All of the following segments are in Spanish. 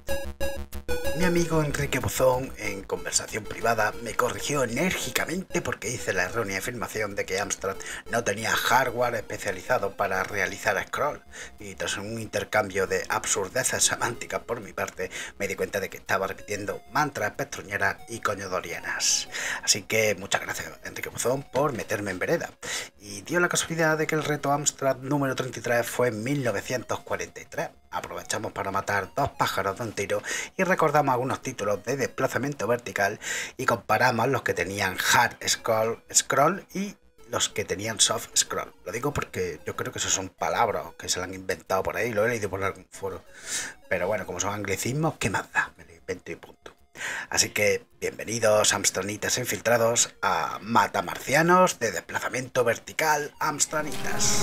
Mi amigo Enrique Buzón, en conversación privada, me corrigió enérgicamente porque hice la errónea afirmación de que Amstrad no tenía hardware especializado para realizar scroll, y tras un intercambio de absurdeces semánticas por mi parte, me di cuenta de que estaba repitiendo mantras pestruñeras y coñodorianas. Así que muchas gracias, Enrique Buzón, por meterme en vereda. Y dio la casualidad de que el reto Amstrad número 33 fue en 1943. Aprovechamos para matar dos pájaros de un tiro y recordamos algunos títulos de desplazamiento vertical y comparamos los que tenían hard scroll y los que tenían soft scroll. Lo digo porque yo creo que esos son palabras que se lo han inventado por ahí, lo he leído por algún foro. Pero bueno, como son anglicismos, ¿qué más da? Me lo invento y punto. Así que bienvenidos amstranitas infiltrados a Matamarcianos de desplazamiento vertical amstranitas.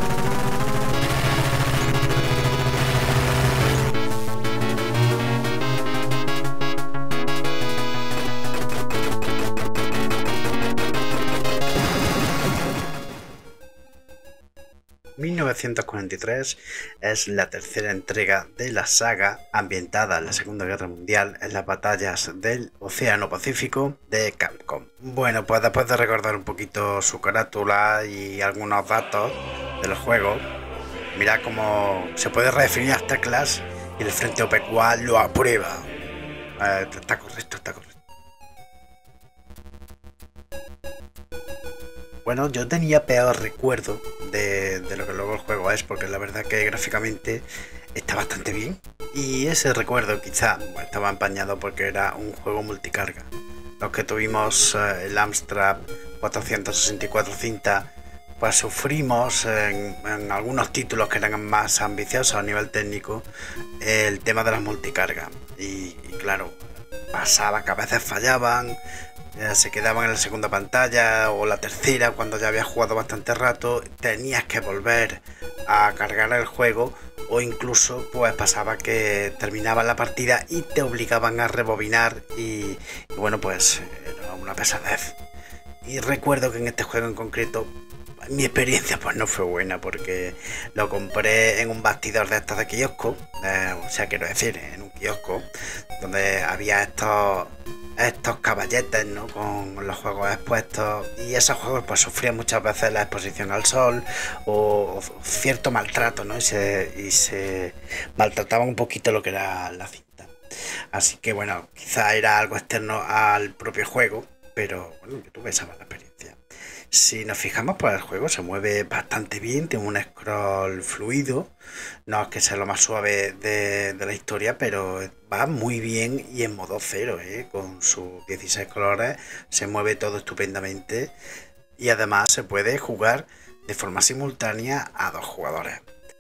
1943 es la tercera entrega de la saga ambientada en la Segunda Guerra Mundial en las batallas del Océano Pacífico de Capcom. Bueno, pues después de recordar un poquito su carátula y algunos datos del juego, mirad cómo se puede redefinir las teclas y el Frente OPQA lo aprueba. Está correcto, está correcto. Bueno, yo tenía peor recuerdo de lo que luego el juego es, porque la verdad que gráficamente está bastante bien. Y ese recuerdo quizá estaba empañado porque era un juego multicarga. Los que tuvimos el Amstrad 464 cinta, pues sufrimos en algunos títulos que eran más ambiciosos a nivel técnico el tema de las multicargas. Y claro, pasaba que a veces fallaban. Se quedaban en la segunda pantalla o la tercera cuando ya habías jugado bastante rato, tenías que volver a cargar el juego, o incluso pues pasaba que terminaba la partida y te obligaban a rebobinar y bueno, pues era una pesadez. Y recuerdo que en este juego en concreto mi experiencia pues no fue buena, porque lo compré en un bastidor de estos de kiosco, o sea, quiero decir, en un kiosco donde había estos caballetes, ¿no?, con los juegos expuestos, y esos juegos pues sufrían muchas veces la exposición al sol o cierto maltrato, ¿no? y se maltrataba un poquito lo que era la cinta. Así que bueno, quizá era algo externo al propio juego, pero bueno, yo tuve esa mala experiencia. Si nos fijamos, pues el juego se mueve bastante bien, tiene un scroll fluido, no es que sea lo más suave de la historia, pero va muy bien y en modo cero, con sus 16 colores se mueve todo estupendamente, y además se puede jugar de forma simultánea a 2 jugadores.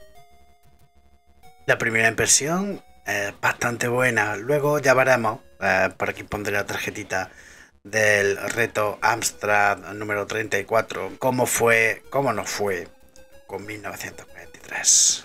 La primera impresión es bastante buena, luego ya veremos, por aquí pondré la tarjetita del reto Amstrad número 34, cómo no fue con 1943.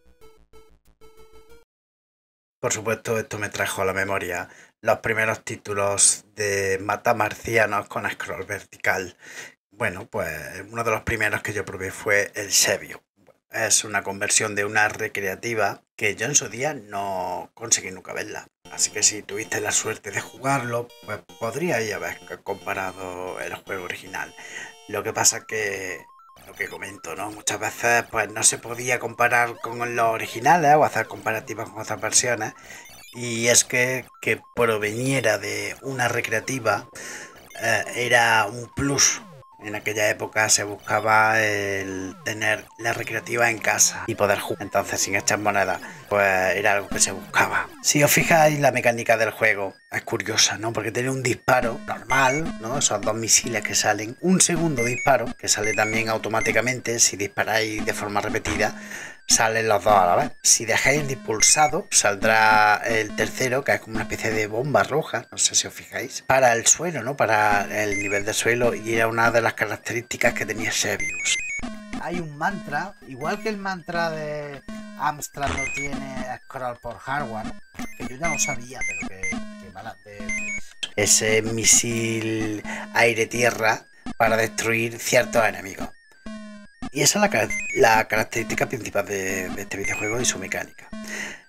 Por supuesto, esto me trajo a la memoria los primeros títulos de Matamarcianos con scroll vertical. Bueno, pues uno de los primeros que yo probé fue el Xebio. Es una conversión de una recreativa que yo en su día no conseguí nunca verla. Así que si tuviste la suerte de jugarlo, pues podríais haber comparado el juego original. Lo que pasa que, lo que comento, ¿no?, muchas veces pues no se podía comparar con los originales o hacer comparativas con otras versiones. Y es que proveniera de una recreativa era un plus. En aquella época se buscaba el tener la recreativa en casa y poder jugar. Entonces, sin echar monedas, pues era algo que se buscaba. Si os fijáis, la mecánica del juego es curiosa, ¿no? Porque tiene un disparo normal, ¿no? Esos 2 misiles que salen. Un segundo disparo, que sale también automáticamente. Si disparáis de forma repetida, salen los 2 a la vez. Si dejáis el pulsado, saldrá el tercero, que es como una especie de bomba roja, no sé si os fijáis, para el suelo, ¿no?, para el nivel de suelo, y era una de las características que tenía Xevious. Hay un mantra, igual que el mantra de Amstrad no tiene scroll por hardware, que yo ya lo sabía, pero que mala ese misil aire-tierra para destruir ciertos enemigos. Y esa es la característica principal de este videojuego y su mecánica.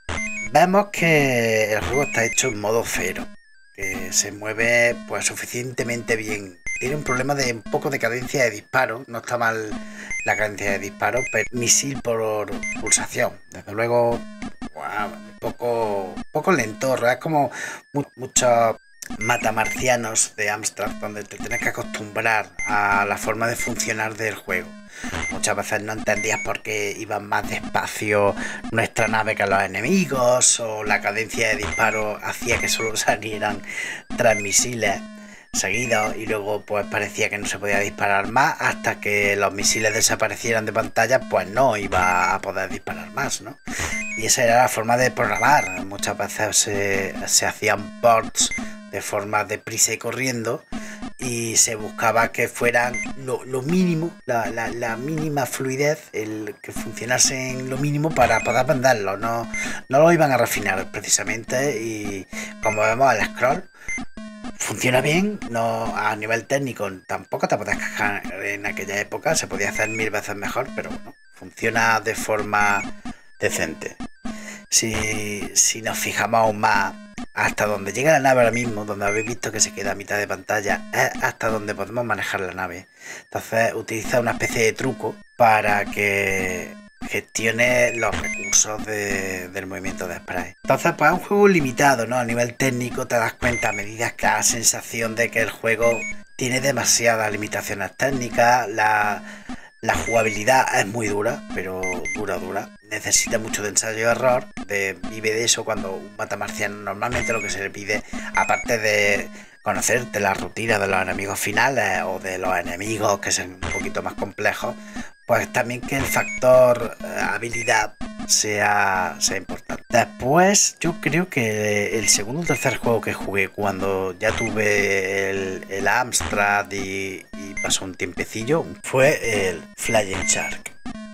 Vemos que el juego está hecho en modo cero, que se mueve pues suficientemente bien. Tiene un problema de un poco de cadencia de disparo, no está mal la cadencia de disparo, pero misil por pulsación. Desde luego, wow, poco lento, es como muchos matamarcianos de Amstrad, donde te tienes que acostumbrar a la forma de funcionar del juego. Muchas veces no entendías por qué iban más despacio nuestra nave que los enemigos, o la cadencia de disparo hacía que solo salieran 3 misiles seguidos y luego pues parecía que no se podía disparar más hasta que los misiles desaparecieran de pantalla, pues no iba a poder disparar más, ¿no? Y esa era la forma de programar. Muchas veces se hacían ports de forma deprisa y corriendo y se buscaba que fueran lo mínimo, la mínima fluidez, el que funcionase en lo mínimo para poder venderlo. No lo iban a refinar precisamente, y como vemos el scroll funciona bien, no a nivel técnico tampoco te puedes quejar. En aquella época se podía hacer 1000 veces mejor, pero bueno, funciona de forma decente. Si nos fijamos aún más, hasta donde llega la nave ahora mismo, donde habéis visto que se queda a mitad de pantalla, es hasta donde podemos manejar la nave. Entonces utiliza una especie de truco para que gestione los recursos del movimiento de spray. Entonces pues es un juego limitado, ¿no? A nivel técnico te das cuenta a medida que da la sensación de que el juego tiene demasiadas limitaciones técnicas. La jugabilidad es muy dura, pero dura. Necesita mucho de ensayo y error. Vive de eso cuando un matamarciano normalmente lo que se le pide, aparte de conocerte la rutina de los enemigos finales o de los enemigos que son un poquito más complejos, pues también que el factor habilidad sea importante. Después yo creo que el segundo o tercer juego que jugué cuando ya tuve el Amstrad y pasó un tiempecillo fue el Flying Shark.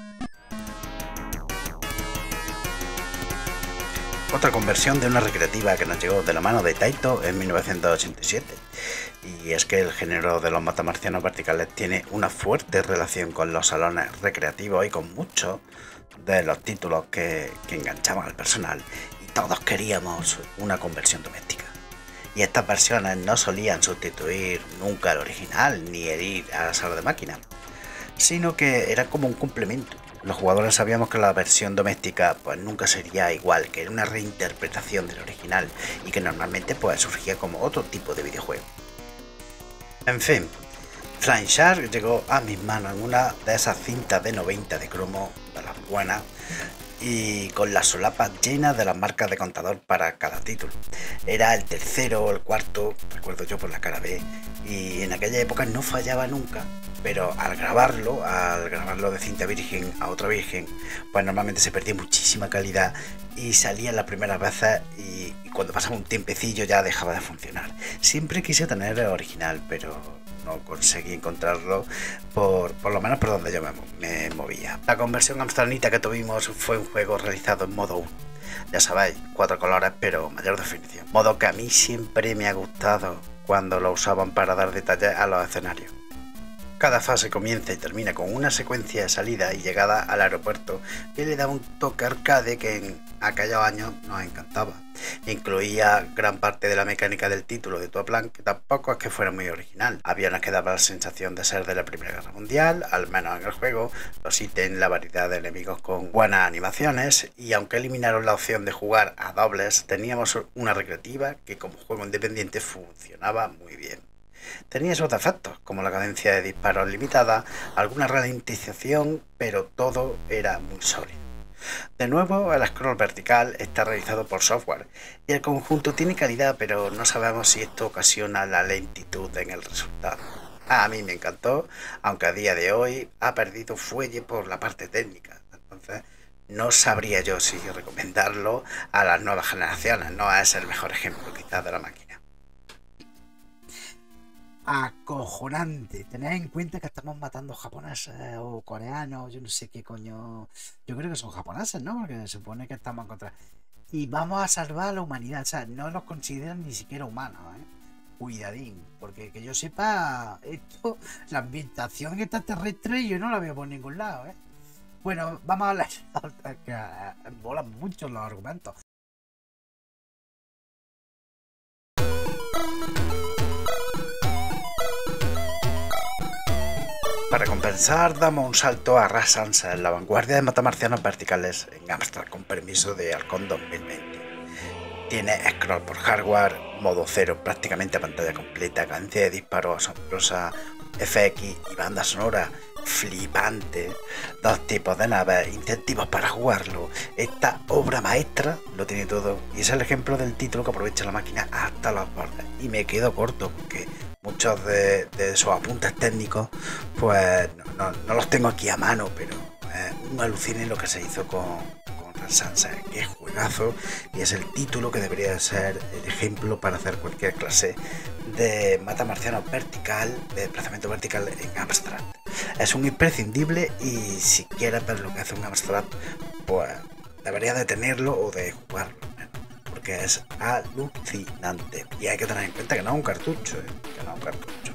Otra conversión de una recreativa que nos llegó de la mano de Taito en 1987. Y es que el género de los matamarcianos verticales tiene una fuerte relación con los salones recreativos y con muchos de los títulos que enganchaban al personal, y todos queríamos una conversión doméstica. Y estas versiones no solían sustituir nunca al original ni herir a la sala de máquinas, sino que era como un complemento. Los jugadores sabíamos que la versión doméstica pues nunca sería igual, que era una reinterpretación del original y que normalmente pues surgía como otro tipo de videojuego. En fin, Flying Shark llegó a mis manos en una de esas cintas de 90 de cromo, de las buenas, y con las solapas llenas de las marcas de contador para cada título. Era el tercero o el cuarto, recuerdo yo por la cara B, y en aquella época no fallaba nunca, pero al grabarlo de cinta virgen a otra virgen, pues normalmente se perdía muchísima calidad y salía las primeras veces y cuando pasaba un tiempecillo ya dejaba de funcionar. Siempre quise tener el original, pero no conseguí encontrarlo por lo menos por donde yo me movía. La conversión amstranita que tuvimos fue un juego realizado en modo 1. Ya sabéis, 4 colores pero mayor definición. Modo que a mí siempre me ha gustado cuando lo usaban para dar detalles a los escenarios. Cada fase comienza y termina con una secuencia de salida y llegada al aeropuerto que le da un toque arcade que en aquellos años nos encantaba. Incluía gran parte de la mecánica del título de Toaplan, que tampoco es que fuera muy original. Aviones que daban la sensación de ser de la Primera Guerra Mundial, al menos en el juego, los ítems, la variedad de enemigos con buenas animaciones, y aunque eliminaron la opción de jugar a dobles, teníamos una recreativa que como juego independiente funcionaba muy bien. Tenía esos defectos, como la cadencia de disparos limitada, alguna ralentización, pero todo era muy sólido. De nuevo, el scroll vertical está realizado por software y el conjunto tiene calidad, pero no sabemos si esto ocasiona la lentitud en el resultado. A mí me encantó, aunque a día de hoy ha perdido fuelle por la parte técnica. Entonces, no sabría yo si recomendarlo a las nuevas generaciones. No es el mejor ejemplo quizás de la máquina. Acojonante. Tened en cuenta que estamos matando japoneses o coreanos, yo no sé qué coño. Yo creo que son japoneses, ¿no? Porque se supone que estamos en contra. Y vamos a salvar a la humanidad. O sea, no los consideran ni siquiera humanos, ¿eh? Cuidadín. Porque que yo sepa, esto, la ambientación extraterrestre yo no la veo por ningún lado, ¿eh? Bueno, vamos a hablar. Que molan mucho los argumentos. Para compensar, damos un salto a Ras Sansa, la vanguardia de matamarcianos verticales en Amstrad con permiso de Halcón 2020. Tiene scroll por hardware, modo cero prácticamente a pantalla completa, cadencia de disparo asombrosa, FX y banda sonora flipante, 2 tipos de naves, incentivos para jugarlo. Esta obra maestra lo tiene todo y es el ejemplo del título que aprovecha la máquina hasta los bordes. Y me quedo corto porque muchos de esos apuntes técnicos pues no los tengo aquí a mano, pero un alucine lo que se hizo con Ras Sansa, que es juegazo y es el título que debería ser el ejemplo para hacer cualquier clase de matamarciano vertical, de desplazamiento vertical en Amstrad. Es un imprescindible y si quieres ver lo que hace un Amstrad, pues deberías de tenerlo o de jugarlo, porque es alucinante y hay que tener en cuenta que no es un cartucho, que no es un cartucho.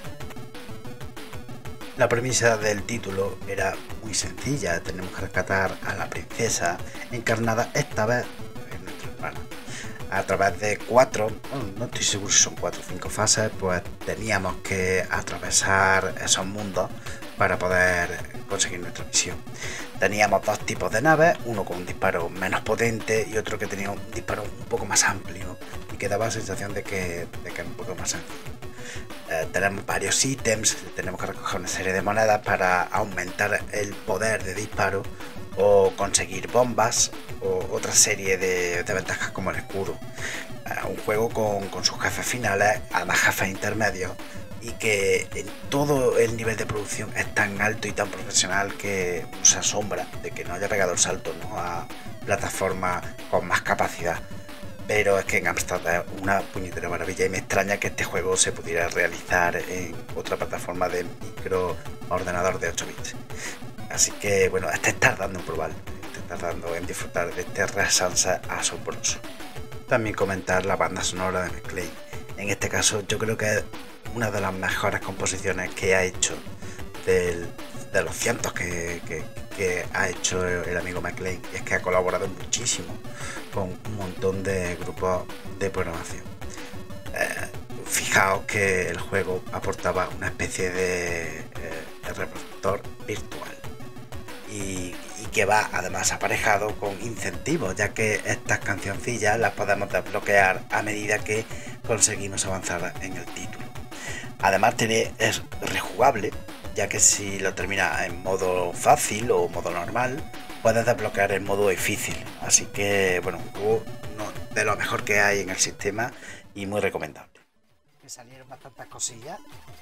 La premisa del título era muy sencilla, tenemos que rescatar a la princesa, encarnada esta vez en nuestro hermano. A través de 4, no estoy seguro si son 4 o 5 fases, pues teníamos que atravesar esos mundos para poder conseguir nuestra misión. Teníamos 2 tipos de naves, uno con un disparo menos potente y otro que tenía un disparo un poco más amplio y que daba la sensación de que era un poco más sencillo. Tenemos varios ítems, tenemos que recoger una serie de monedas para aumentar el poder de disparo o conseguir bombas o otra serie de ventajas como el escudo. Un juego con sus jefes finales, además jefes intermedios, y que en todo el nivel de producción es tan alto y tan profesional que se asombra de que no haya pegado el salto, ¿no?, a plataformas con más capacidad. Pero es que en Amstrad es una puñetera maravilla y me extraña que este juego se pudiera realizar en otra plataforma de microordenador de 8 bits. Así que bueno, estáis tardando en probarlo, estáis tardando en disfrutar de este Ras Sansa asombroso. También comentar la banda sonora de McLean. En este caso yo creo que es una de las mejores composiciones que ha hecho de los cientos que ha hecho el amigo McLean, y es que ha colaborado muchísimo con un montón de grupos de programación. Fijaos que el juego aportaba una especie de reproductor virtual y que va además aparejado con incentivos, ya que estas cancioncillas las podemos desbloquear a medida que conseguimos avanzar en el título. Además es rejugable, ya que si lo terminas en modo fácil o modo normal, puedes desbloquear el modo difícil. Así que, bueno, un juego de lo mejor que hay en el sistema y muy recomendable. Que salieron bastantes cosillas.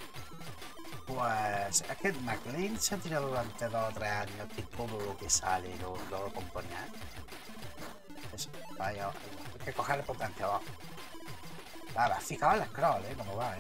Pues es que McLean se ha tirado durante 2 o 3 años que todo lo que sale lo componía. Eso, vaya, hay que coger el potenciador. Vale, fijaos el scroll, como va,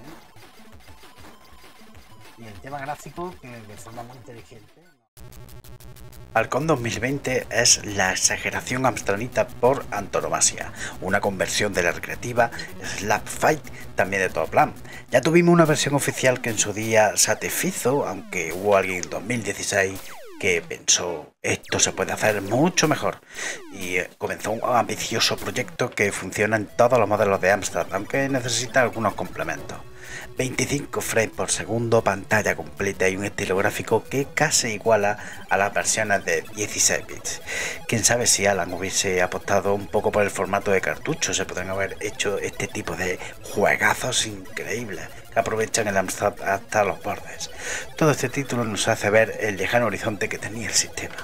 y el tema gráfico que de forma muy inteligente. Halcón 2020 es la exageración amstradita por antonomasia, una conversión de la recreativa Slap Fight, también de todo plan. Ya tuvimos una versión oficial que en su día satisfizo, aunque hubo alguien en 2016 que pensó esto se puede hacer mucho mejor y comenzó un ambicioso proyecto que funciona en todos los modelos de Amstrad, aunque necesita algunos complementos. 25 frames por segundo, pantalla completa y un estilo gráfico que casi iguala a las versiones de 16 bits. Quién sabe si Alan hubiese apostado un poco por el formato de cartucho, se podrían haber hecho este tipo de juegazos increíbles que aprovechan el Amstrad hasta los bordes. Todo este título nos hace ver el lejano horizonte que tenía el sistema.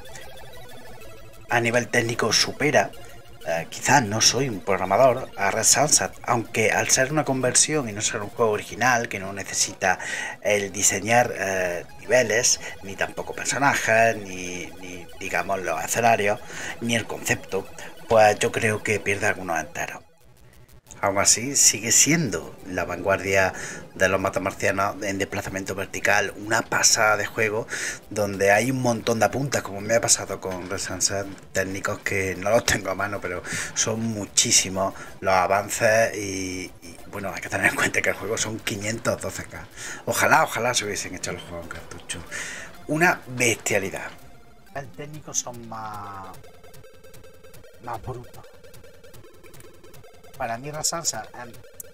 A nivel técnico supera, quizás no soy un programador, a Ras Sansa, aunque al ser una conversión y no ser un juego original que no necesita el diseñar niveles, ni tampoco personajes, ni digamos los escenarios, ni el concepto, pues yo creo que pierde algunos enteros. Aún así, sigue siendo la vanguardia de los matamarcianos en desplazamiento vertical, una pasada de juego donde hay un montón de apuntes, como me ha pasado con Ras Sansa, técnicos que no los tengo a mano, pero son muchísimos los avances y bueno, hay que tener en cuenta que el juego son 512K. Ojalá se hubiesen hecho los juegos en cartucho. Una bestialidad. Los técnicos son más brutos. Para mí Ras Sansa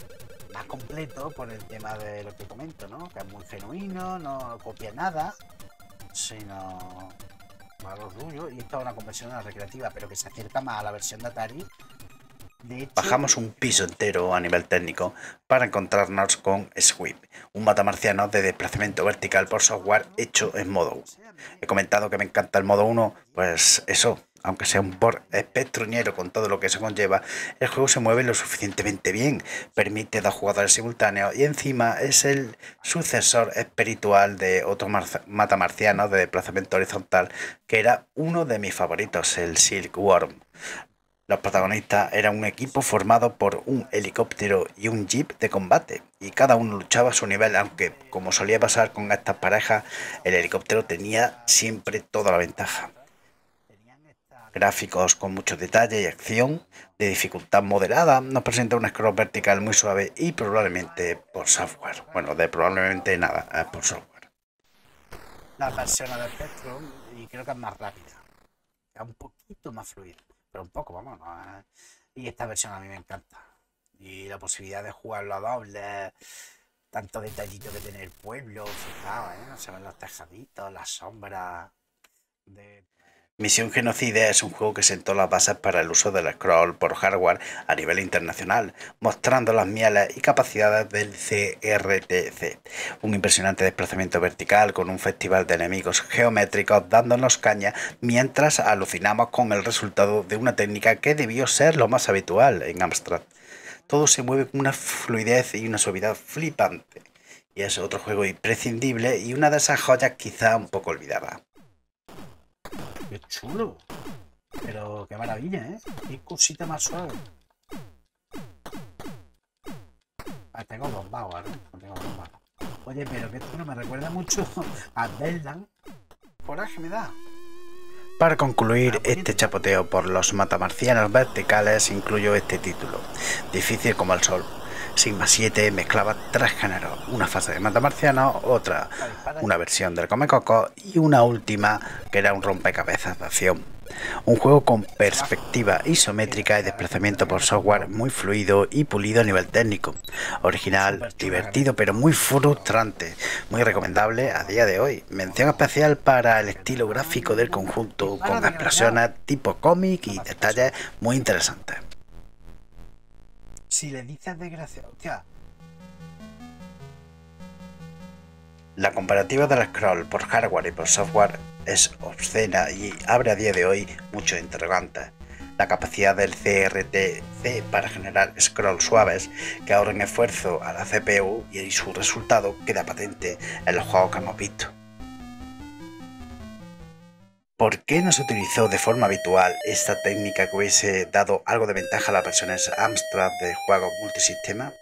más completo por el tema de lo que comento, ¿no? Que es muy genuino, no copia nada, sino a lo suyo. Y esto es una conversión a la recreativa, pero que se acerca más a la versión de Atari. De hecho, bajamos un piso entero a nivel técnico para encontrarnos con Sweep, un matamarciano de desplazamiento vertical por software hecho en modo 1. He comentado que me encanta el modo 1, pues eso, aunque sea un port espectruñero con todo lo que eso conlleva, el juego se mueve lo suficientemente bien, permite 2 jugadores simultáneos y encima es el sucesor espiritual de otro matamarciano de desplazamiento horizontal que era uno de mis favoritos, el Silkworm. Los protagonistas eran un equipo formado por un helicóptero y un jeep de combate, y cada uno luchaba a su nivel, aunque, como solía pasar con estas parejas, el helicóptero tenía siempre toda la ventaja. Gráficos con mucho detalle y acción, de dificultad moderada, nos presenta un scroll vertical muy suave y probablemente por software. Bueno, de probablemente nada, es por software. La versión de Spectrum, y creo que es más rápida, es un poquito más fluida. Pero un poco, vamos, ¿no? Y esta versión a mí me encanta. Y la posibilidad de jugarlo a doble, tanto detallito que tiene el pueblo, fijaos, ¿eh? Se ven los tejaditos, las sombras. Misión Genocide es un juego que sentó las bases para el uso del scroll por hardware a nivel internacional, mostrando las mieles y capacidades del CRTC. Un impresionante desplazamiento vertical con un festival de enemigos geométricos dándonos caña mientras alucinamos con el resultado de una técnica que debió ser lo más habitual en Amstrad. Todo se mueve con una fluidez y una suavidad flipante. Y es otro juego imprescindible y una de esas joyas quizá un poco olvidadas. ¡Qué chulo! Pero qué maravilla, ¿eh? Qué cosita más suave. Ah, tengo bombado, ¿no? Tengo bombado. Oye, pero que esto no me recuerda mucho a Deadland. Coraje me da. Para concluir este chapoteo por los matamarcianos verticales, incluyo este título. Difícil como el sol. Sigma 7 mezclaba 3 géneros, una fase de matamarcianos, otra, una versión del Comecoco y una última que era un rompecabezas de acción. Un juego con perspectiva isométrica y desplazamiento por software muy fluido y pulido a nivel técnico. Original, divertido pero muy frustrante, muy recomendable a día de hoy. Mención especial para el estilo gráfico del conjunto con explosiones tipo cómic y detalles muy interesantes. Si le dices desgraciado, hostia. La comparativa del scroll por hardware y por software es obscena y abre a día de hoy muchos interrogantes. La capacidad del CRTC para generar scrolls suaves que ahorren esfuerzo a la CPU y su resultado queda patente en los juegos que hemos visto. ¿Por qué no se utilizó de forma habitual esta técnica que hubiese dado algo de ventaja a las versiones Amstrad de juegos multisistema?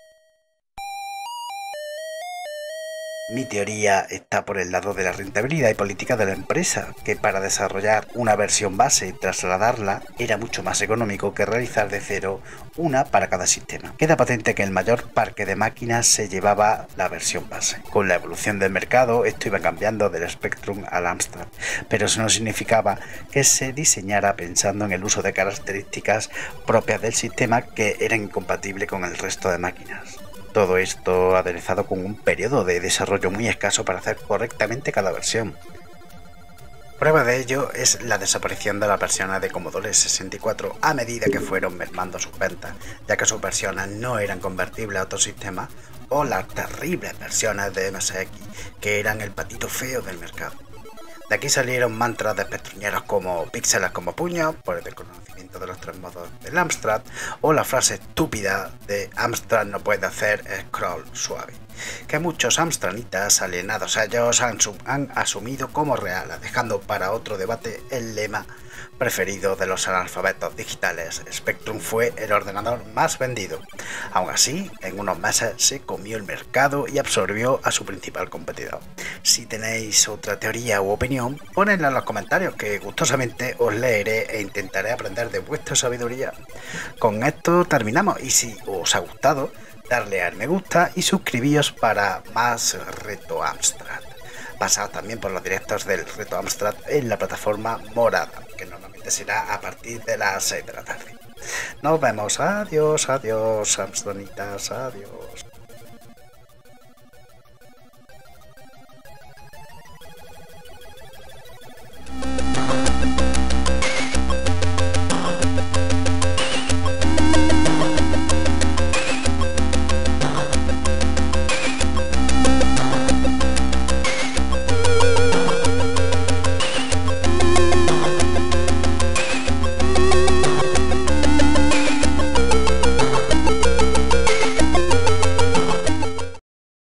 Mi teoría está por el lado de la rentabilidad y política de la empresa, que para desarrollar una versión base y trasladarla era mucho más económico que realizar de cero una para cada sistema. Queda patente que el mayor parque de máquinas se llevaba la versión base. Con la evolución del mercado esto iba cambiando del Spectrum al Amstrad, pero eso no significaba que se diseñara pensando en el uso de características propias del sistema que eran incompatibles con el resto de máquinas. Todo esto aderezado con un periodo de desarrollo muy escaso para hacer correctamente cada versión. Prueba de ello es la desaparición de las versiones de Commodore 64 a medida que fueron mermando sus ventas, ya que sus versiones no eran convertibles a otros sistemas, o las terribles versiones de MSX, que eran el patito feo del mercado. De aquí salieron mantras de espectruñeros como píxeles como puños, por el desconocimiento de los 3 modos del Amstrad, o la frase estúpida de Amstrad no puede hacer scroll suave, que muchos amstranitas alienados a ellos han asumido como real, dejando para otro debate el lema preferido de los analfabetos digitales: Spectrum fue el ordenador más vendido. Aún así, en unos meses se comió el mercado y absorbió a su principal competidor. Si tenéis otra teoría u opinión, ponedla en los comentarios, que gustosamente os leeré e intentaré aprender de vuestra sabiduría. Con esto terminamos, y si os ha gustado, darle al me gusta y suscribíos para más Reto Amstrad. Pasad también por los directos del Reto Amstrad en la plataforma morada, que normalmente será a partir de las 6 de la tarde. Nos vemos, adiós, adiós, Amstranitas, adiós.